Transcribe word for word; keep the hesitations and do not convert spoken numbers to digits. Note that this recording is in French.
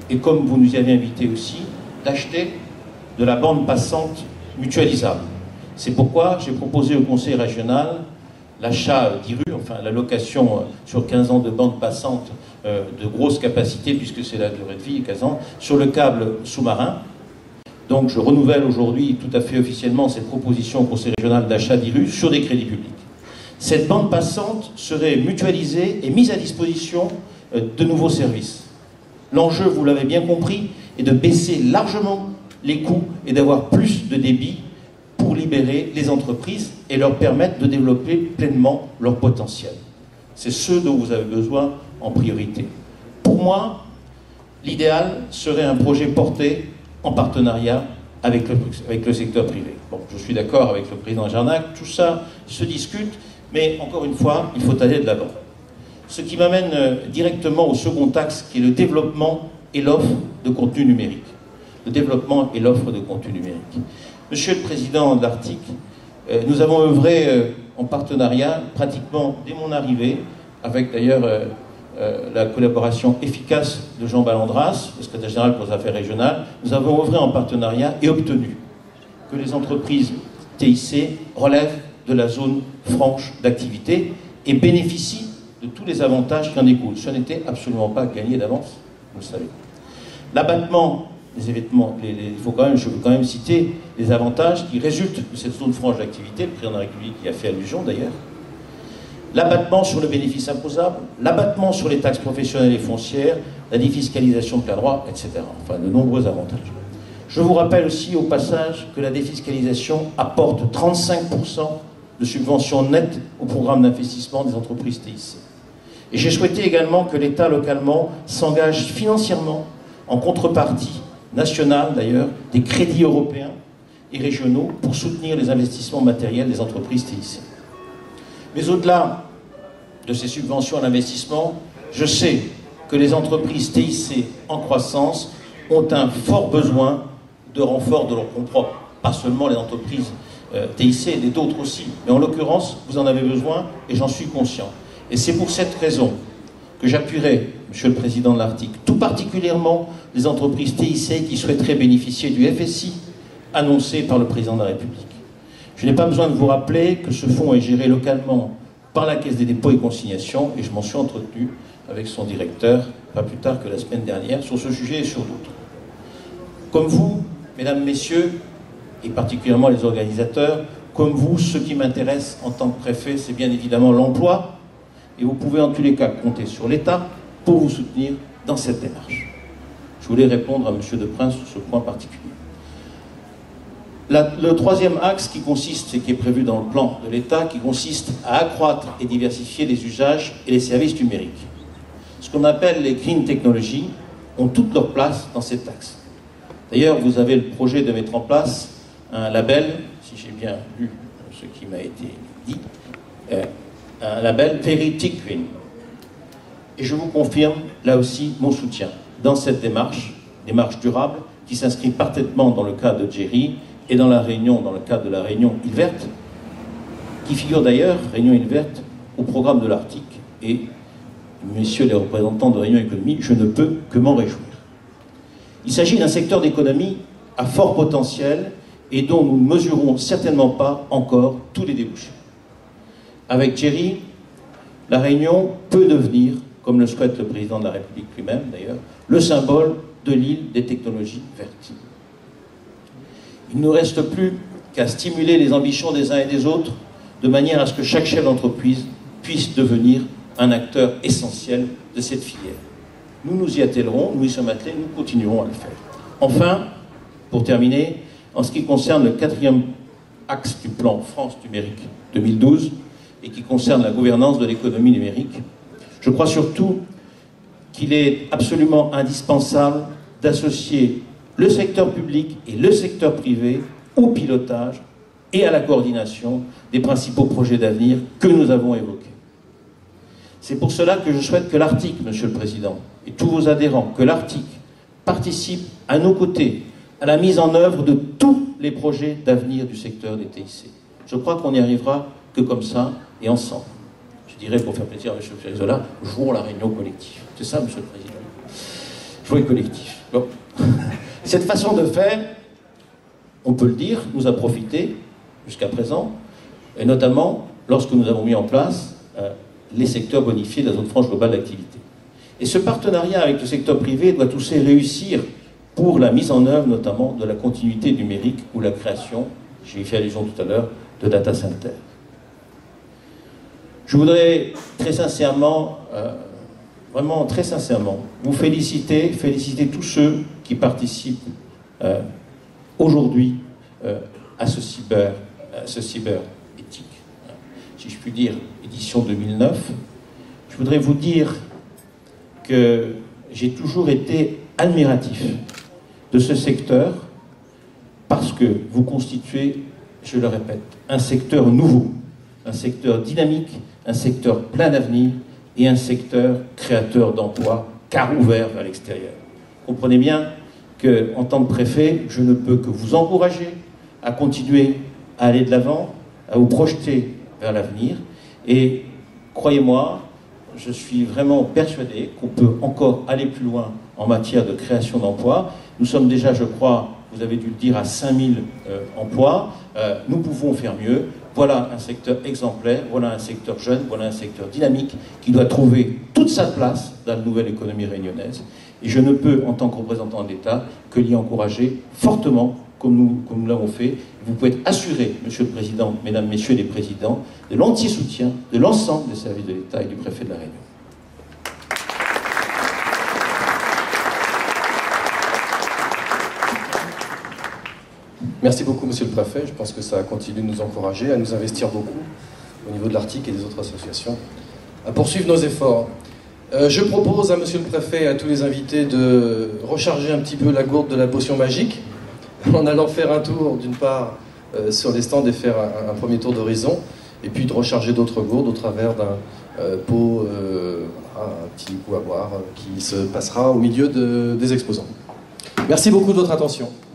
et comme vous nous y avez invité aussi, d'acheter de la bande passante mutualisable. C'est pourquoi j'ai proposé au Conseil régional l'achat d'I R U, enfin la location sur quinze ans de bande passante euh, de grosse capacité, puisque c'est la durée de vie, quinze ans, sur le câble sous-marin. Donc je renouvelle aujourd'hui tout à fait officiellement cette proposition au Conseil régional d'achat d'I R U sur des crédits publics. Cette bande passante serait mutualisée et mise à disposition euh, de nouveaux services. L'enjeu, vous l'avez bien compris, est de baisser largement les coûts et d'avoir plus de débit pour libérer les entreprises et leur permettre de développer pleinement leur potentiel. C'est ce dont vous avez besoin en priorité. Pour moi, l'idéal serait un projet porté en partenariat avec le, avec le secteur privé. Bon, je suis d'accord avec le président Jarnac, tout ça se discute, mais encore une fois, il faut aller de l'avant. Ce qui m'amène directement au second axe, qui est le développement et l'offre de contenu numérique. Le développement et l'offre de contenu numérique. Monsieur le Président de l'Arctique, euh, nous avons œuvré euh, en partenariat, pratiquement dès mon arrivée, avec d'ailleurs euh, euh, la collaboration efficace de Jean Ballandras, le secrétaire général pour les affaires régionales, nous avons œuvré en partenariat et obtenu que les entreprises T I C relèvent de la zone franche d'activité et bénéficient de tous les avantages qui en découlent. Ce n'était absolument pas gagné d'avance, vous le savez. L'abattement des événements, les, les, il faut quand même, je veux quand même citer les avantages qui résultent de cette zone franche d'activité, le président de la République y a fait allusion d'ailleurs. L'abattement sur le bénéfice imposable, l'abattement sur les taxes professionnelles et foncières, la défiscalisation de plein droit, et cetera. Enfin, de nombreux avantages. Je vous rappelle aussi au passage que la défiscalisation apporte trente-cinq pour cent de subventions nettes au programme d'investissement des entreprises T I C. Et j'ai souhaité également que l'État localement s'engage financièrement en contrepartie nationale d'ailleurs, des crédits européens et régionaux pour soutenir les investissements matériels des entreprises T I C. Mais au-delà de ces subventions à l'investissement, je sais que les entreprises T I C en croissance ont un fort besoin de renfort de leurs fonds propres. Pas seulement les entreprises euh, T I C, mais d'autres aussi. Mais en l'occurrence, vous en avez besoin et j'en suis conscient. Et c'est pour cette raison que j'appuierai, Monsieur le Président de l'Arctique, tout particulièrement les entreprises T I C qui souhaiteraient bénéficier du F S I annoncé par le Président de la République. Je n'ai pas besoin de vous rappeler que ce fonds est géré localement par la Caisse des dépôts et consignations et je m'en suis entretenu avec son directeur, pas plus tard que la semaine dernière, sur ce sujet et sur d'autres. Comme vous, mesdames, messieurs, et particulièrement les organisateurs, comme vous, ce qui m'intéresse en tant que préfet, c'est bien évidemment l'emploi, et vous pouvez en tous les cas compter sur l'État pour vous soutenir dans cette démarche. Je voulais répondre à M. Deprince sur ce point particulier. La, le troisième axe qui consiste, et qui est prévu dans le plan de l'État, qui consiste à accroître et diversifier les usages et les services numériques. Ce qu'on appelle les green technologies ont toute leur place dans cet axe. D'ailleurs, vous avez le projet de mettre en place un label, si j'ai bien lu ce qui m'a été dit, euh, un label Verity Green. Et je vous confirme, là aussi, mon soutien dans cette démarche, démarche durable, qui s'inscrit parfaitement dans le cadre de Jerry et dans la réunion, dans le cadre de la réunion Île Verte, qui figure d'ailleurs, réunion Île Verte, au programme de l'Arctique. Et, messieurs les représentants de Réunion Économie, je ne peux que m'en réjouir. Il s'agit d'un secteur d'économie à fort potentiel et dont nous ne mesurons certainement pas encore tous les débouchés. Avec Jerry, la Réunion peut devenir, comme le souhaite le président de la République lui-même d'ailleurs, le symbole de l'île des technologies vertes. Il ne nous reste plus qu'à stimuler les ambitions des uns et des autres de manière à ce que chaque chef d'entreprise puisse devenir un acteur essentiel de cette filière. Nous nous y attellerons, nous y sommes attelés, nous continuerons à le faire. Enfin, pour terminer, en ce qui concerne le quatrième axe du plan France numérique deux mille douze et qui concerne la gouvernance de l'économie numérique, je crois surtout qu'il est absolument indispensable d'associer le secteur public et le secteur privé au pilotage et à la coordination des principaux projets d'avenir que nous avons évoqués. C'est pour cela que je souhaite que l'Arctique, Monsieur le Président, et tous vos adhérents, que l'Arctique participe à nos côtés à la mise en œuvre de tous les projets d'avenir du secteur des T I C. Je crois qu'on n'y arrivera que comme ça et ensemble. Je dirais, pour faire plaisir à M. Ferrizola, jouons la réunion collective. C'est ça, Monsieur le Président. jouet collectif. Bon. Cette façon de faire, on peut le dire, nous a profité jusqu'à présent, et notamment lorsque nous avons mis en place euh, les secteurs bonifiés de la zone franche globale d'activité. Et ce partenariat avec le secteur privé doit aussi réussir pour la mise en œuvre notamment de la continuité numérique ou la création, j'ai fait allusion tout à l'heure, de data centers. Je voudrais très sincèrement, euh, vraiment très sincèrement, vous féliciter, féliciter tous ceux qui participent euh, aujourd'hui euh, à ce cyber, à ce cyber éthique, si je puis dire, édition deux mille neuf. Je voudrais vous dire que j'ai toujours été admiratif de ce secteur parce que vous constituez, je le répète, un secteur nouveau, un secteur dynamique, un secteur plein d'avenir et un secteur créateur d'emplois car ouvert vers l'extérieur. Comprenez bien qu'en tant que préfet, je ne peux que vous encourager à continuer à aller de l'avant, à vous projeter vers l'avenir. Et croyez-moi, je suis vraiment persuadé qu'on peut encore aller plus loin en matière de création d'emplois. Nous sommes déjà, je crois, vous avez dû le dire, à cinq mille euh, emplois. Euh, nous pouvons faire mieux. Voilà un secteur exemplaire, voilà un secteur jeune, voilà un secteur dynamique qui doit trouver toute sa place dans la nouvelle économie réunionnaise. Et je ne peux, en tant que représentant de l'État, que l'y encourager fortement, comme nous, comme nous l'avons fait. Vous pouvez être assuré, Monsieur le Président, Mesdames, Messieurs les Présidents, de l'entier soutien de l'ensemble des services de l'État et du préfet de la Réunion. Merci beaucoup, Monsieur le Préfet. Je pense que ça continue de nous encourager à nous investir beaucoup au niveau de l'Arctique et des autres associations, à poursuivre nos efforts. Euh, je propose à Monsieur le Préfet et à tous les invités de recharger un petit peu la gourde de la potion magique en allant faire un tour, d'une part, euh, sur les stands et faire un, un premier tour d'horizon, et puis de recharger d'autres gourdes au travers d'un euh, pot, euh, un petit coup à boire euh, qui se passera au milieu de, des exposants. Merci beaucoup de votre attention.